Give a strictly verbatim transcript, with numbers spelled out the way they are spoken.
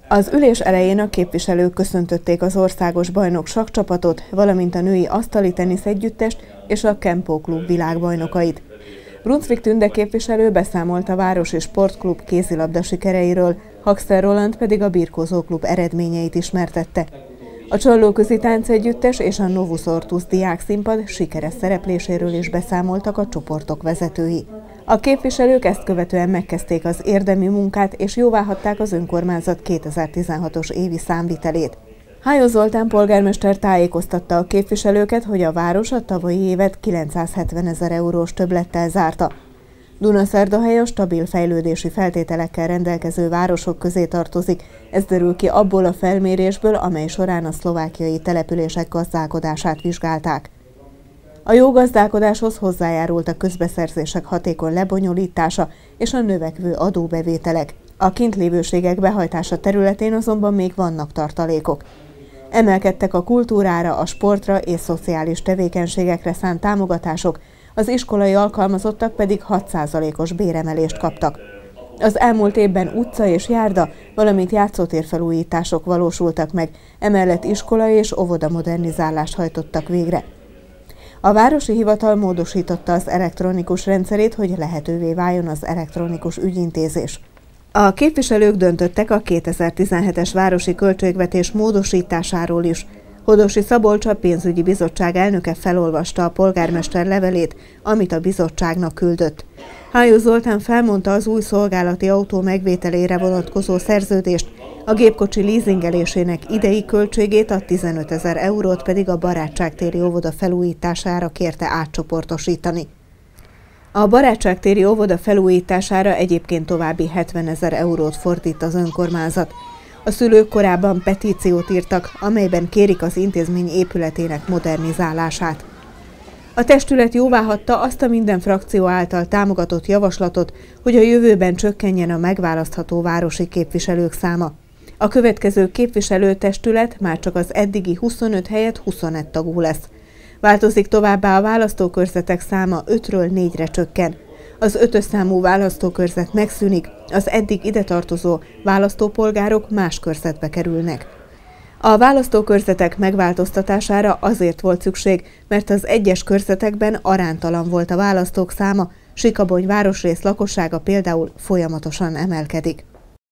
Az ülés elején a képviselők köszöntötték az országos bajnok sakkcsapatot, valamint a női asztali tenisz együttest és a Kempó klub világbajnokait. Brunswick Tünde képviselő beszámolt a Városi Sportklub kézilabda sikereiről, Haxter Roland pedig a birkózó klub eredményeit ismertette. A Csallóközi Táncegyüttes és a Novus Ortus diákszínpad sikeres szerepléséről is beszámoltak a csoportok vezetői. A képviselők ezt követően megkezdték az érdemi munkát és jóváhagyták az önkormányzat kétezer-tizenhatos évi számvitelét. Hájó Zoltán polgármester tájékoztatta a képviselőket, hogy a város a tavalyi évet kilencszázhetven ezer eurós többlettel zárta. Dunaszerdahely a stabil fejlődési feltételekkel rendelkező városok közé tartozik, ez derül ki abból a felmérésből, amely során a szlovákiai települések gazdálkodását vizsgálták. A jó gazdálkodáshoz hozzájárult a közbeszerzések hatékony lebonyolítása és a növekvő adóbevételek. A kintlévőségek behajtása területén azonban még vannak tartalékok. Emelkedtek a kultúrára, a sportra és szociális tevékenységekre szánt támogatások, az iskolai alkalmazottak pedig hat százalékos béremelést kaptak. Az elmúlt évben utca és járda, valamint játszótérfelújítások valósultak meg, emellett iskola és óvoda modernizálást hajtottak végre. A városi hivatal módosította az elektronikus rendszerét, hogy lehetővé váljon az elektronikus ügyintézés. A képviselők döntöttek a kétezer-tizenhetes városi költségvetés módosításáról is. Hodosi Szabolcs, a pénzügyi bizottság elnöke felolvasta a polgármester levelét, amit a bizottságnak küldött. Hájó Zoltán felmondta az új szolgálati autó megvételére vonatkozó szerződést, a gépkocsi leasingelésének idei költségét, a tizenötezer eurót pedig a Barátságtéri óvoda felújítására kérte átcsoportosítani. A Barátságtéri óvoda felújítására egyébként további hetvenezer eurót fordít az önkormányzat. A szülők korábban petíciót írtak, amelyben kérik az intézmény épületének modernizálását. A testület jóváhagyta azt a minden frakció által támogatott javaslatot, hogy a jövőben csökkenjen a megválasztható városi képviselők száma. A következő képviselőtestület már csak az eddigi huszonöt helyett huszonöt tagú lesz. Változik továbbá a választókörzetek száma ötről négyre csökken. Az ötös számú választókörzet megszűnik, az eddig ide tartozó választópolgárok más körzetbe kerülnek. A választókörzetek megváltoztatására azért volt szükség, mert az egyes körzetekben aránytalan volt a választók száma, Sikabony városrész lakossága például folyamatosan emelkedik.